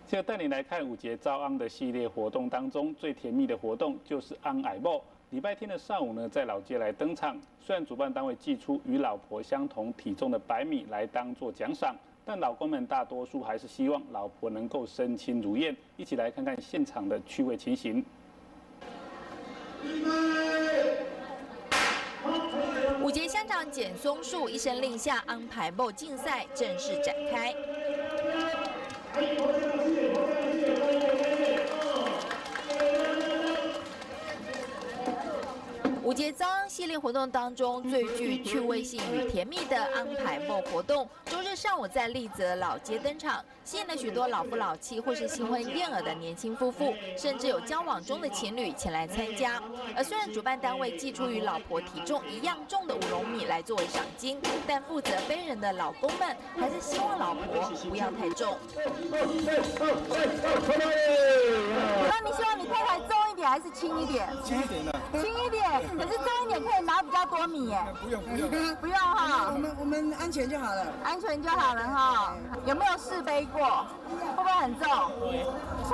这个带你来看5节招安的系列活动当中，最甜蜜的活动就是安矮帽。礼拜天的上午呢，在老街来登场。虽然主办单位寄出与老婆相同体重的白米来当做奖赏，但老公们大多数还是希望老婆能够身轻如燕。一起来看看现场的趣味情形。 5节乡长简松树一声令下，安排帽竞赛正式展开。5节招安系列活动当中，最具趣味性与甜蜜的安排帽活动，周日上午在立泽老街登场，吸引了许多老夫老妻或是新婚燕尔的年轻夫妇，甚至有交往中的情侣前来参加。而虽然主办单位寄出与老婆体重一样重的5笼米来作为赏金，但负责背人的老公们还是希望老婆不要太重。 那你希望你太太重一点还是轻一点？ 轻一点的。 轻一点，可是重一点可以拿比较多米耶。不用哈。 我们安全就好了。 安全就好了哈。有没有试背过？会不会很重？ 会。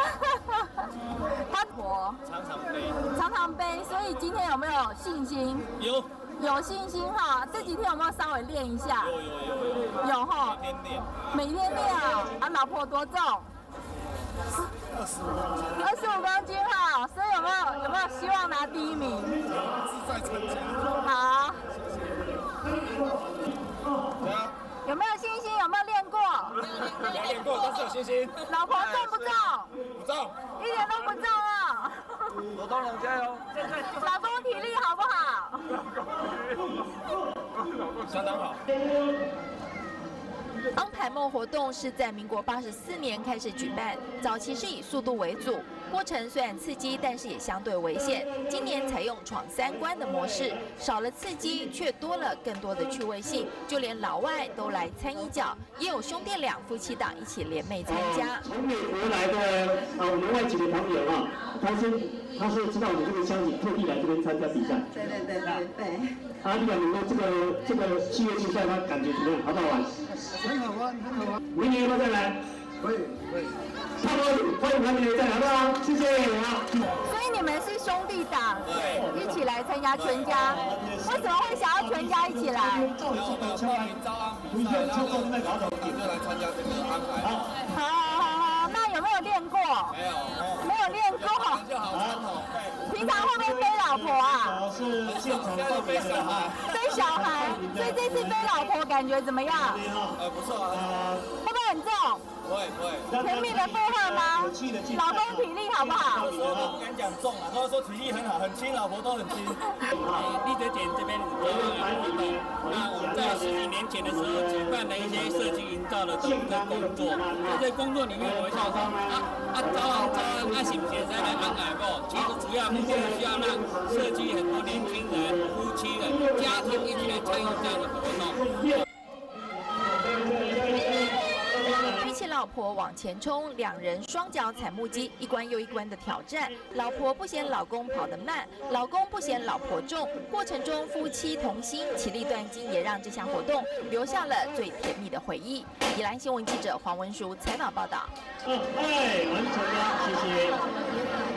他婆常常背，所以今天有没有信心？有信心哈。这几天有没有稍微练一下？有哈。每天练啊。啊，老婆多重？25公斤哈，所以有没有希望拿第1名？ 自在参加。 好。有没有信心？有没有练过？ 有练过，但是有信心。 老婆重不重？ 不重， 一点都不重啊！ 罗东龙加油！ 老公体力好不好？ 相当好。 安排帽活动是在民国84年开始举办，早期是以速度为主，过程虽然刺激，但是也相对危险。今年采用闯3关的模式，少了刺激，却多了更多的趣味性，就连老外都来参一脚，也有兄弟俩夫妻档一起联袂参加。 从美国来的我们外籍的朋友啊，他是知道我们这个消息，特地来这边参加比赛。 对。 你感觉这个系列竞赛，他感觉怎么样？好不好玩？ 很好玩，很好玩。 明年要不要再来？ 可以。 差不多，欢迎明年再来，好不好？谢谢，好。 所以你们是兄弟档，一起来参加全家。为什么会想要全家一起来？ 招安比赛，然后就来参加这个安排。 好，那有没有练过？没有练过。 就好参考。 平常会不会背老婆啊？ 是现场背小孩。 背小孩，所以这次背老婆感觉怎么样？ 不错啊。 会不会很重？ 不会。 甜蜜的负荷吗？老公体力好不好？ 有时候都不敢讲重啊，都说体力很好，很轻，老婆都很轻。 立德姐这边有活动，那我们在10几年前的时候举办了一些设计营造的工作，在这工作里面我们想说招安是不是在来安矮帽？其实主要目的是希望让设计很多年轻人、夫妻人、家庭一起来参与这样的活动。 比起老婆往前冲，2人双脚踩木屐，一关又一关的挑战。老婆不嫌老公跑得慢，老公不嫌老婆重。过程中夫妻同心，其利断金，也让这项活动留下了最甜蜜的回忆。宜兰新闻记者黄文淑采访报道。 完成了，谢谢。